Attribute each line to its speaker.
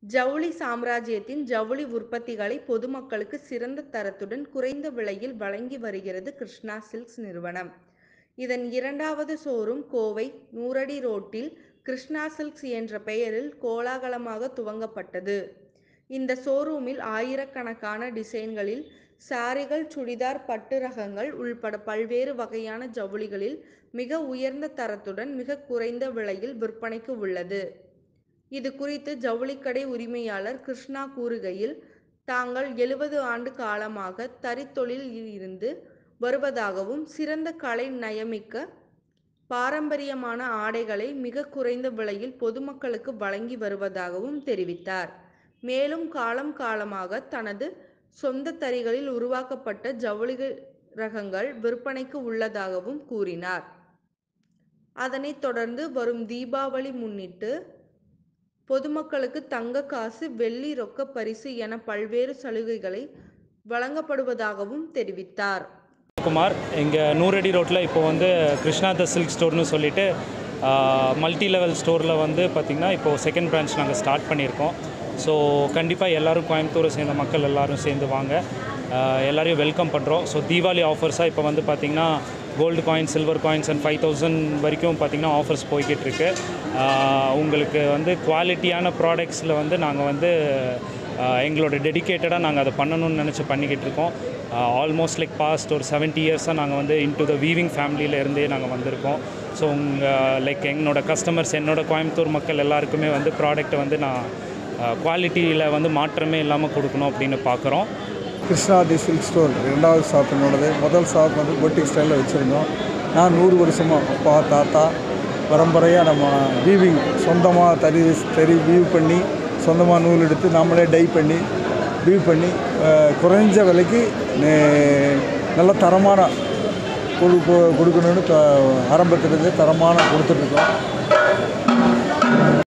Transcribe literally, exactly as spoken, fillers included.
Speaker 1: ஜவுளி சாம்ராஜ்யத்தின் ஜவுளி உற்பத்திகளை பொதுமக்களுக்கு சிறந்த தரத்துடன் குறைந்த விலையில் வழங்கி வருகிறது கிருஷ்ணா சில்க்ஸ் நிறுவனம். இதன் இரண்டாவது ஷோரூம் கோவை நூறடி ரோட்டில் கிருஷ்ணா சில்க்ஸ் என்ற பெயரில் கோலாகலமாக துவங்கப்பட்டது. இந்த ஷோரூமில் ஆயிரக்கணக்கான டிசைன்களில் சாரிகள், சுடிதார், பட்டு ரகங்கள் உள்பட பல்வேறு வகையான ஜவுளிகளில் மிக உயர்ந்த தரத்துடன் மிக குறைந்த விலையில் விற்பனைக்கு உள்ளது. இது குறித்து ஜவுளிக்கடை உரிமையாளர் கிருஷ்ணா கூறுகையில், தாங்கள் எழுபது ஆண்டு காலமாக தறித்தொழிலில் இருந்து வருவதாகவும், சிறந்த கலை நயமிக்க பாரம்பரியமான ஆடைகளை மிக குறைந்த விலையில் பொதுமக்களுக்கு வழங்கி வருவதாகவும் தெரிவித்தார். மேலும் காலம் காலமாக தனது சொந்த தறிகளில் உருவாக்கப்பட்ட ஜவுளி ரகங்கள் விற்பனைக்கு உள்ளதாகவும் கூறினார். அதனைத் தொடர்ந்து வரும் தீபாவளி முன்னிட்டு பொதுமக்களுக்கு தங்க காசு, வெள்ளி ரொக்க பரிசு என பல்வேறு சலுகைகளை வழங்கப்படுவதாகவும் தெரிவித்தார்.
Speaker 2: குமார், இங்கே நூறடி ரோட்டில் இப்போ வந்து கிருஷ்ணா த சில்க் ஸ்டோர்னு சொல்லிட்டு மல்டி லெவல் ஸ்டோரில் வந்து பார்த்திங்கன்னா இப்போது செகண்ட் பிரான்ச் நாங்கள் ஸ்டார்ட் பண்ணியிருக்கோம். ஸோ கண்டிப்பாக எல்லோரும் கோயம்புத்தூரை சேர்ந்த மக்கள் எல்லோரும் சேர்ந்து வாங்க, எல்லோரையும் வெல்கம் பண்ணுறோம். ஸோ தீபாவளி ஆஃபர்ஸாக இப்போ வந்து பார்த்திங்கன்னா gold coins, silver coins and five thousand வரைக்கும் பார்த்திங்கன்னா ஆஃபர்ஸ் போய்கிட்டு இருக்கு. உங்களுக்கு வந்து குவாலிட்டியான ப்ராடக்ட்ஸில் வந்து நாங்கள் வந்து எங்களோட டெடிக்கேட்டடாக நாங்கள் அதை பண்ணணும்னு நினச்சி பண்ணிக்கிட்டு இருக்கோம். ஆல்மோஸ்ட் லைக் பாஸ்ட் ஒரு செவன்ட்டி இயர்ஸாக நாங்கள் வந்து இன்டு த வீவிங் ஃபேமிலியில் இருந்தே நாங்கள் வந்திருக்கோம். ஸோ உங்கள் லைக் என்னோடய கஸ்டமர்ஸ், என்னோடய கோயம்புத்தூர் மக்கள் எல்லாருக்குமே வந்து ப்ராடக்ட்டை வந்து நான் குவாலிட்டியில் வந்து மாற்றமே இல்லாமல் கொடுக்கணும் அப்படின்னு பார்க்குறோம்.
Speaker 3: கிருஷ்ணா தி சில்க் ஸ்டோர் ரெண்டாவது ஷாப் என்னோடது. முதல் ஷாப் வந்து பொட்டிக் ஸ்டைலில் வச்சுருந்தோம். நான் நூறு வருஷமாக அப்பா தாத்தா பரம்பரையாக நம்ம வீவிங் சொந்தமாக தறி தறி வீவ் பண்ணி சொந்தமாக நூல் எடுத்து நம்மளே டை பண்ணி வீவ் பண்ணி குறைஞ்ச விலைக்கு நல்ல தரமான கொடு கொடுக்கணுன்னு ஆரம்பத்துலேருந்தே தரமான கொடுத்துட்ருக்கோம்.